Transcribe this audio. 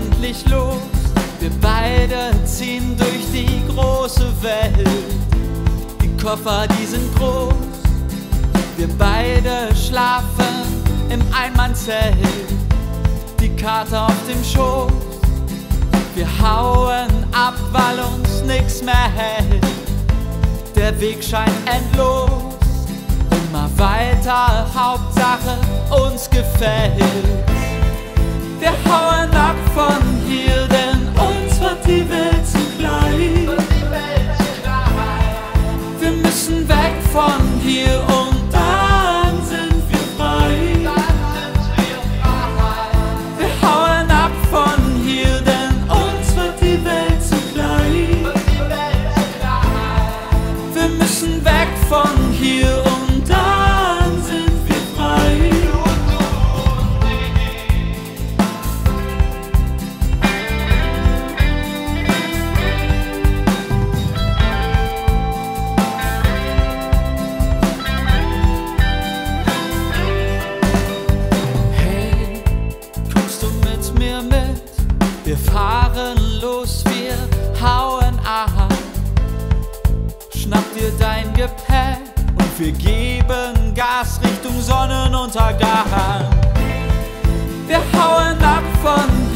endlich los. Wir beide ziehen durch die große Welt. Die Koffer, die sind groß. Wir beide schlafen im Einmannzelt. Die Karte auf dem Schoß. Wir hauen ab, weil uns nix mehr hält. Der Weg scheint endlos. Immer weiter, Hauptsache uns gefällt. Wir hauen ab von hier, denn uns wird die Welt zu klein. Wir müssen weg von hier und dann sind wir frei. Wir hauen ab von hier, denn uns wird die Welt zu klein. Wir müssen weg von hier und dann sind wir frei. Hey, kommst du mit mir mit? Wir fahren los, wir hauen ab. Schnapp dir dein Gepäck und wir geben Gas Richtung Sonnenuntergang. Wir hauen ab von